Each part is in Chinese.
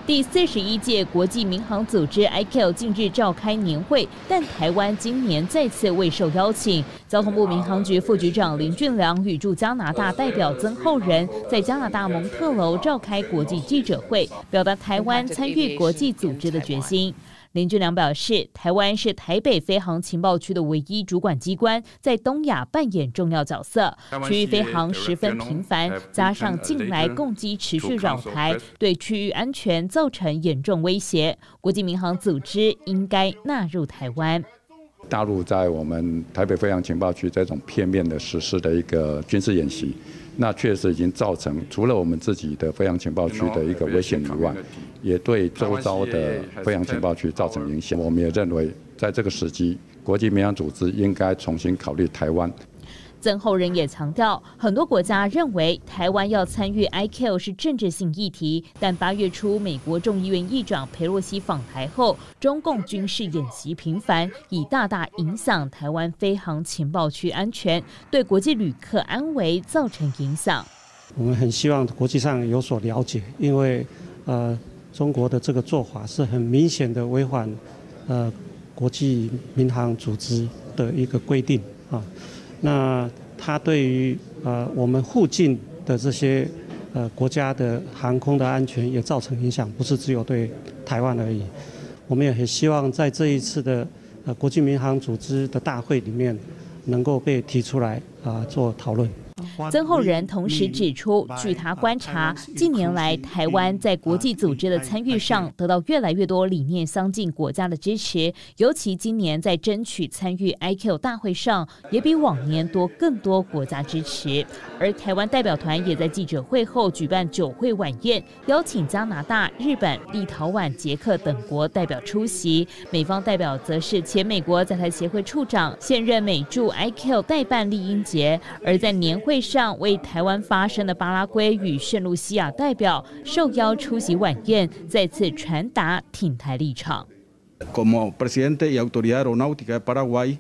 第41届国际民航组织 ICAO 近日召开年会，但台湾今年再次未受邀请。交通部民航局副局长林俊良与驻加拿大代表曾厚仁在加拿大蒙特楼召开国际记者会，表达台湾参与国际组织的决心。林俊良表示，台湾是台北飞航情报区的唯一主管机关，在东亚扮演重要角色。区域飞航十分频繁，加上近来共机持续扰台，对区域安全造成严重威胁。国际民航组织应该纳入台湾。 大陆在我们台北飞航情报区这种片面的实施的一个军事演习，那确实已经造成除了我们自己的飞航情报区的一个危险以外，也对周遭的飞航情报区造成影响。我们也认为，在这个时机，国际民航组织应该重新考虑台湾。 曾厚仁也强调，很多国家认为台湾要参与 ICAO 是政治性议题，但8月初美国众议院议长裴洛西访台后，中共军事演习频繁，已大大影响台湾飞航情报区安全，对国际旅客安危造成影响。 我们很希望国际上有所了解，因为中国的这个做法是很明显的违反国际民航组织的一个规定啊。那它对于我们附近的这些国家的航空的安全也造成影响，不是只有对台湾而已。我们也很希望在这一次的国际民航组织的大会里面，能够被提出来做讨论。 曾厚仁同时指出，据他观察，近年来台湾在国际组织的参与上得到越来越多理念相近国家的支持，尤其今年在争取参与 ICAO 大会上，也比往年多更多国家支持。而台湾代表团也在记者会后举办酒会晚宴，邀请加拿大、日本、立陶宛、捷克等国代表出席。美方代表则是前美国在台协会处长、现任美驻 ICAO 代办酈英杰。而在年会上为台湾发声的巴拉圭与圣露西亚代表受邀出席晚宴，再次传达挺台立场。 Como presidente y autoridad aeronáutica de Paraguay,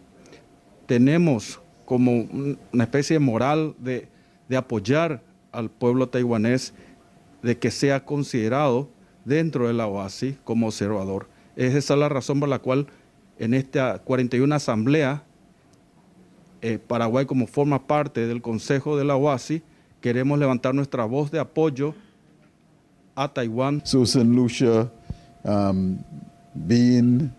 tenemos como una especie de moral de apoyar al pueblo taiwanés, de que sea considerado dentro de la OASI como observador. Esa es la razón por la cual en esta 41 asamblea Paraguay, como forma parte del Consejo de la OASI, queremos levantar nuestra voz de apoyo a Taiwán. So St. Lucia, being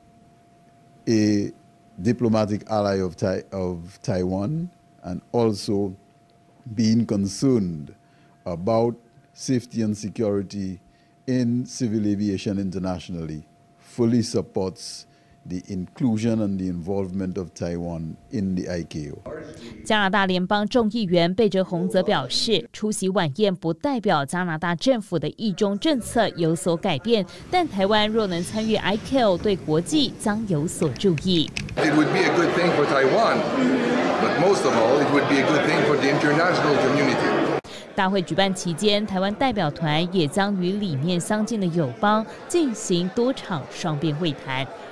a diplomatic ally of Taiwan and also being concerned about safety and security in civil aviation internationally, fully supports the inclusion and the involvement of Taiwan in the ICAO. 加拿大联邦众议员贝哲洪则表示，出席晚宴不代表加拿大政府的一中政策有所改变，但台湾若能参与 ICAO， 对国际将有所注意。 It would be a good thing for Taiwan, but most of all, it would be a good thing for the international community. 大会举办期间，台湾代表团也将与理念相近的友邦进行多场双边会谈。